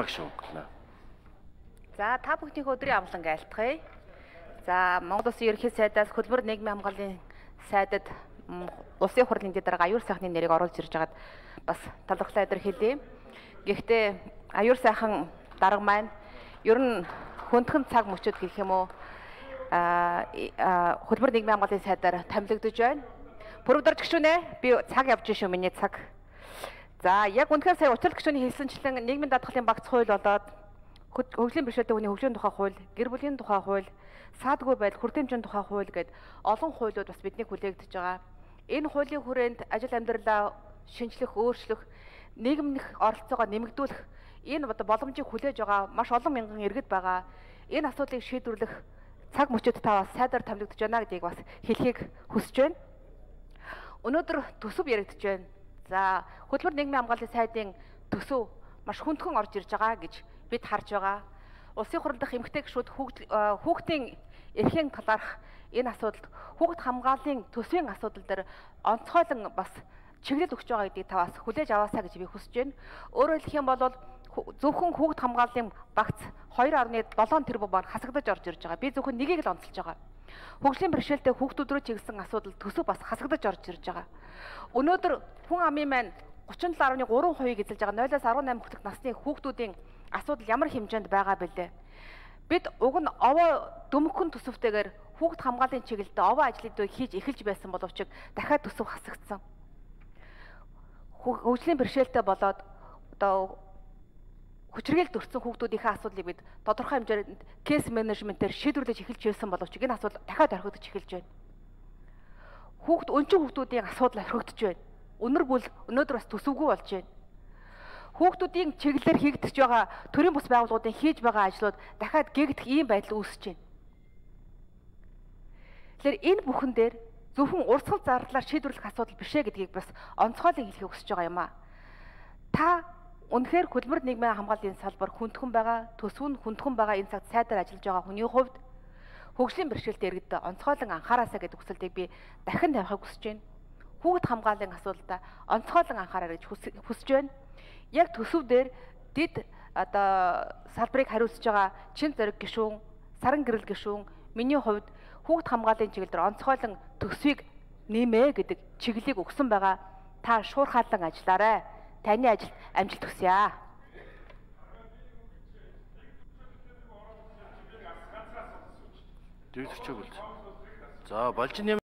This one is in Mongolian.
багш үг. За та бүхний өдрийн амлан айлтгая. За Монгол Улсын ерөнхий сайдаас хөдөлмөр нийгмийн хамгааллын сайдад улсын хурлын дээр аюур сайхны нэрийг оруулж ирж байгаад бас талархлаа илэрхийлье. Гэхдээ аюур сайхан дарга маань ер нь хөндгөн цаг мөчөд гэх юм уу хөдөлмөр нийгмийн хамгааллын сайдаар томилогдож байна. Бүрэгдэрч гүшүүнэ би цаг явж шүү миний цаг. За яг үнэхээр сая учрал гүшүүний хэлсэнчлэн нийгмийн даатгалын багц хууль болоод хөгжлийн бэрхшээлтэй хүний хөгжлийн тухай хууль, гэр бүлийн тухай хууль, саадгүй байдал, хүртээмжийн тухай хууль гэд олон хуулиуд бас биднийг хүлээгдэж байгаа. Энэ хуулийн хүрээнд ажил амьдралаа шинжлэх, өөрчлөх, нийгмийн оролцоогоо нэмэгдүүлэх энэ боломжийг хүлээж байгаа маш олон мянган иргэд байгаа. Энэ асуудлыг шийдвэрлэх цаг мөчид та бас сайдаар томилогдож байна гэдгийг бас хэлхийг хүсэж байна. Өнөөдөр төсөв яригдж байна. За хөдөлмөр нийгмийн хамгааллын сайдын төсөв маш хүндхэн орж ирж байгаа гэж бид харж байгаа. Улсын хурал дахь эмэгтэй гишүүд хүүхдийн эрхийн талаарх энэ асуудалд хүүхд хамгааллын төсвийн асуудал дээр онцгойлон бас чиглэл өгч байгаа гэдгийг та бас хүлээж аваасаа гэж би хүсэж байна. Өөрөөр хэлэх юм бол зөвхөн хүүхд хамгааллын багц 2.7 тэрбум бар хасагдаж орж ирж байгаа. Би зөвхөн нэгийг л онцолж байгаа. Хөгжлийн бэрхшээлтэй хүүхдүүд рүү чиглэсэн асуудал төсөв бас хасагдаж орж ирж байгаа. Өнөөдөр хүн амын маань 37.3% эзэлж байгаа 0-18 хүртэлх насны хүүхдүүдийн асуудал ямар хэмжээнд байгаа бэлээ. Бид уг нь овоо дөмгөн төсөвтэйгээр хүүхд хамгааллын чиглэлд овоо ажлыг хийж эхэлж байсан боловч дахиад төсөв хасагдсан. Хөгжлийн бэрхшээлтэй болоод одоо хүчрхийлэлд өртсөн хүүхдүүдийнхээ асуудлыг бид тодорхой хэмжээнд кейс менежментээр шийдвэрлэж эхэлж байсан боловч энэ асуудал дахиад орхигдож эхэлж байна. Өнчин хүүхдүүдийн асуудал орхигдож байна. Өнөөдөр бас төсөвгүй болж байна. Хүүхдүүдийн чиглэлээр хийгдэж байгаа төрийн бус байгууллагуудын хийж байгаа ажлууд дахиад гээгдэх ийм байдал үүсэж байна. Тэгэхээр энэ бүхэн дээр зөвхөн урсгал зардлаар шийдвэрлэх асуудал биш ээ гэдгийг бас онцгойлон хэлхийг хүсэж байгаа юм аа. Та үнэхээр хөдөлмөр нийгмийн хамгааллын салбар хүндхэн байгаа, төсөв нь хүндхэн байгаа энэ цагт сайдаар ажиллаж байгаа хүний хувьд хөгжлийн бэрхшээлтэй иргэдэд онцгойлон анхаараасаа гэдэг хүсэлтийг би дахин тавихыг хүсэж байна. Хүүхд хамгааллын асуудалд онцгойлон анхаараа гэж хүсэж байна. Яг төсөв дээр дид салбарыг хариуцж байгаа чин зориг гишүүн, саран гэрэл гишүүн миний хувьд хүүхд хамгааллын чиглэлээр онцгойлон төсвийг нэмээ гэдэг чиглэлийг өгсөн байгаа. Та шуурхаалан ажиллаарай. Таны ажилд амжилт хүсье. Дэрчээг үл. За болж